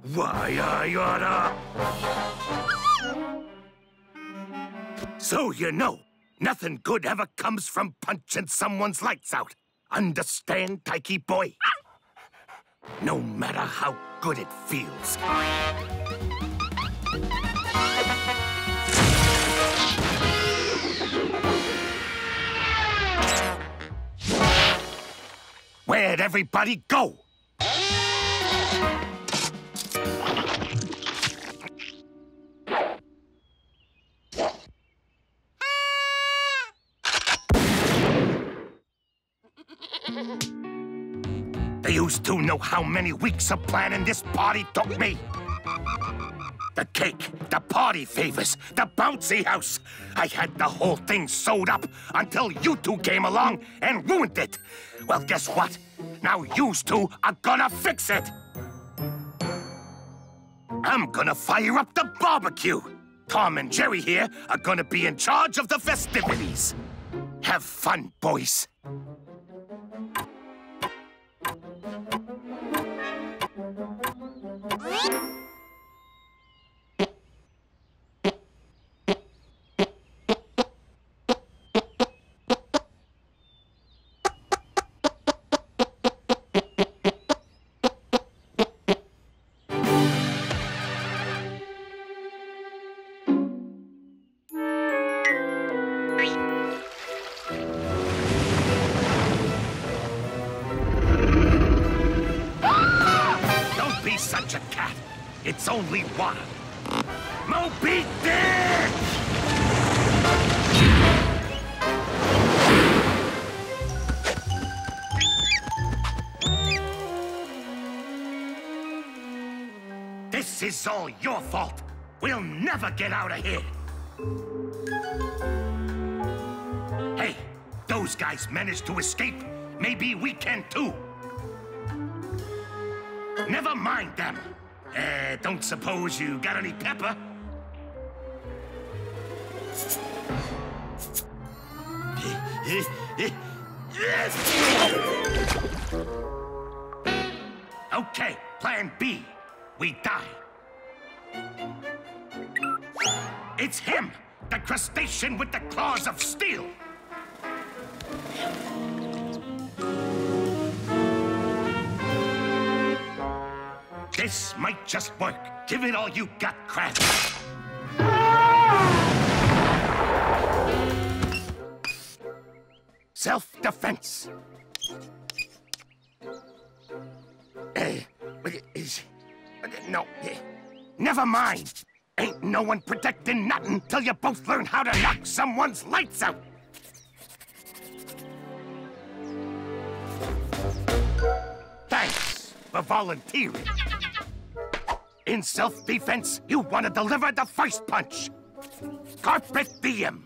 Why, I oughta... So you know, nothing good ever comes from punching someone's lights out. Understand, Taiki boy? No matter how good it feels. Where'd everybody go? They used to know how many weeks of planning this party took me. The cake, the party favors, the bouncy house. I had the whole thing sewed up until you two came along and ruined it. Well, guess what? Now yous two are gonna fix it. I'm gonna fire up the barbecue. Tom and Jerry here are gonna be in charge of the festivities. Have fun, boys. Such a cat. It's only water. Moby Dick! This is all your fault. We'll never get out of here. Hey, those guys managed to escape. Maybe we can too. Never mind them. Don't suppose you got any pepper? Okay, plan B. We die. It's him, the crustacean with the claws of steel. This might just work. Give it all you got, Crab. Self-defense. No, never mind. Ain't no one protecting nothing till you both learn how to knock someone's lights out. Thanks for volunteering. In self-defense, you want to deliver the first punch. Carpe diem.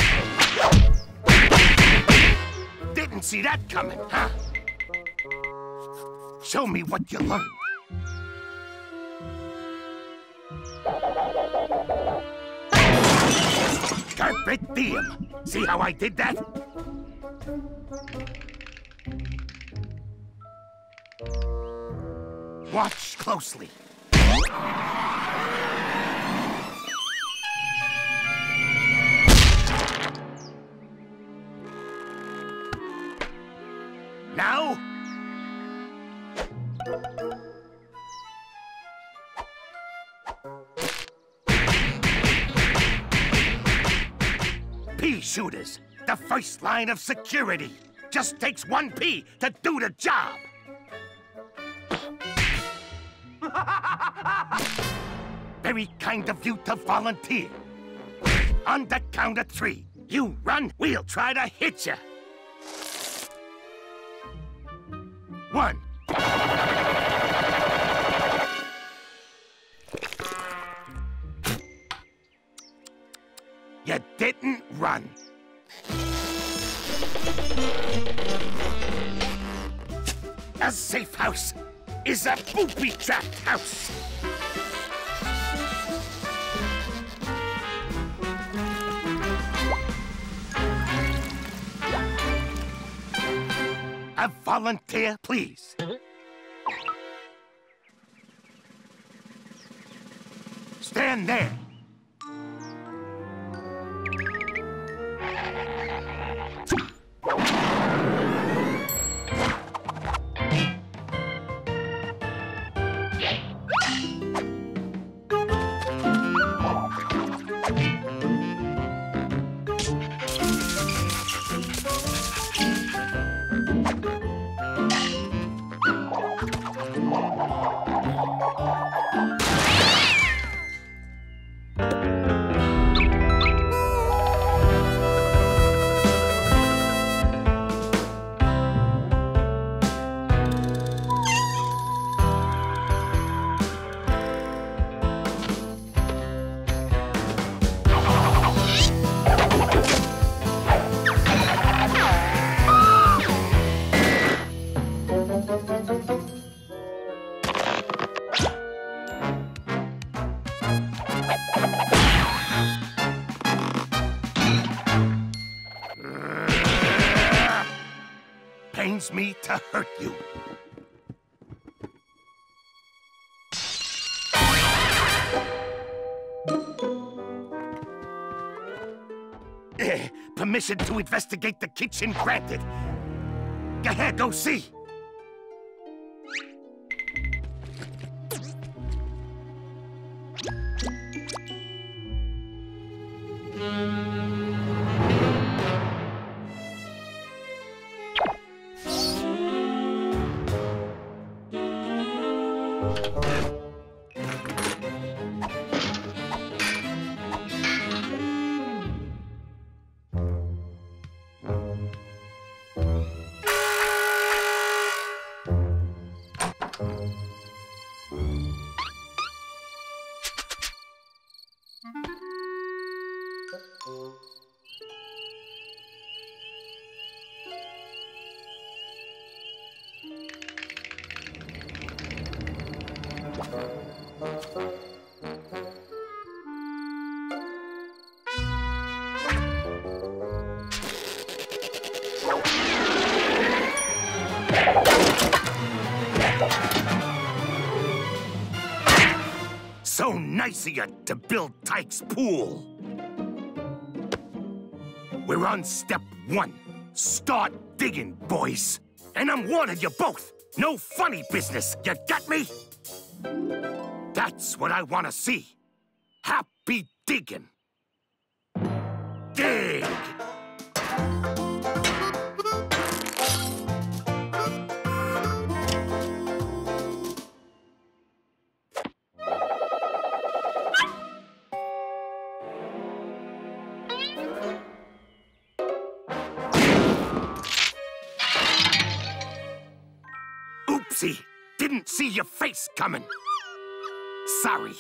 Didn't see that coming, huh? Show me what you learned. Carpe diem. See how I did that? Watch closely. Now? Pea shooters, the first line of security. Just takes one pea to do the job. Very kind of you to volunteer. On the count of 3, you run, we'll try to hit you. 1. You didn't run. A safe house is a booby-trapped house. A volunteer, please. stand there. Pains me to hurt you. Permission to investigate the kitchen granted. Go ahead, go see. So nice of you to build Tyke's pool. We're on step 1. Start digging, boys. And I'm warning you both. No funny business, you got me? That's what I want to see. Happy digging. Dig! Oopsie! Didn't see your face coming. Sorry.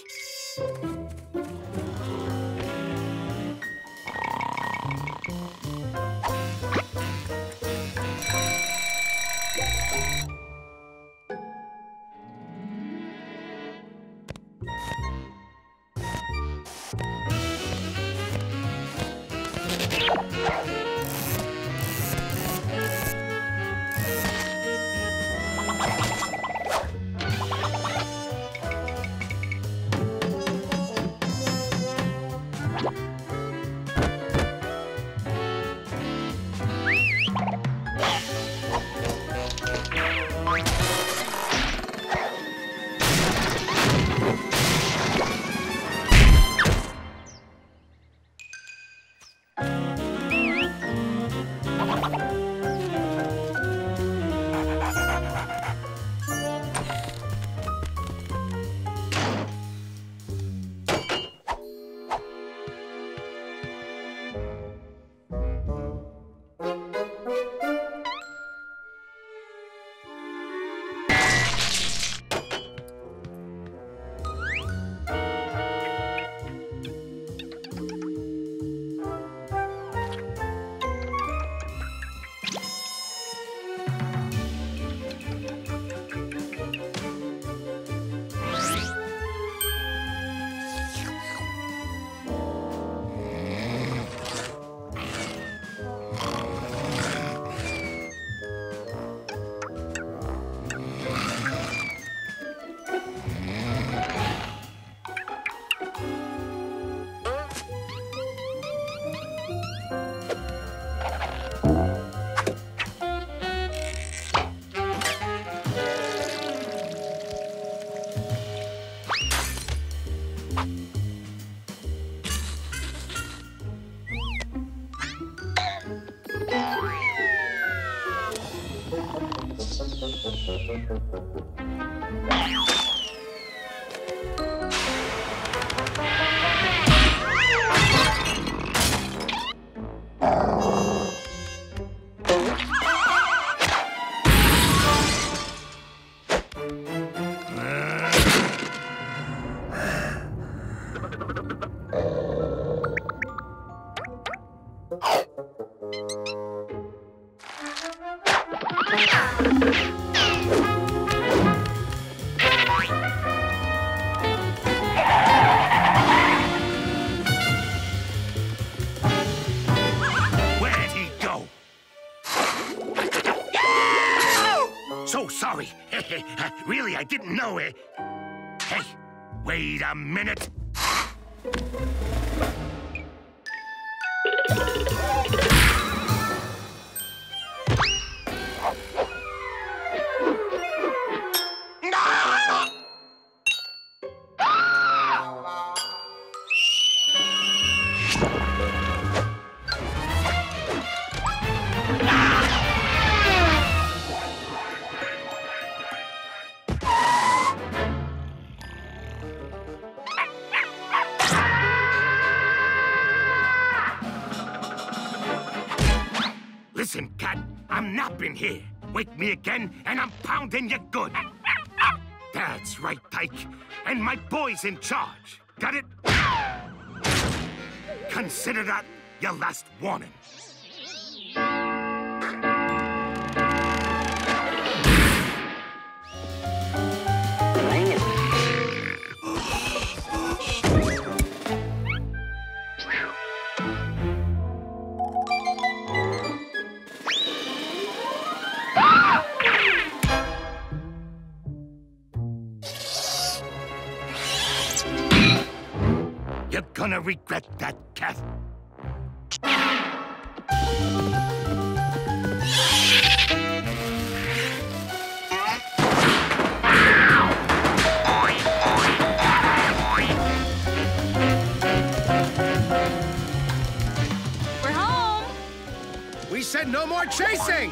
Where'd he go? So sorry. Really, I didn't know it. Hey, wait a minute. Listen, cat, I'm napping here. Wake me again, and I'm pounding you good. That's right, Tyke. And my boy's in charge. Got it? Consider that your last warning. You're gonna regret that, cat. We're home! We said no more chasing!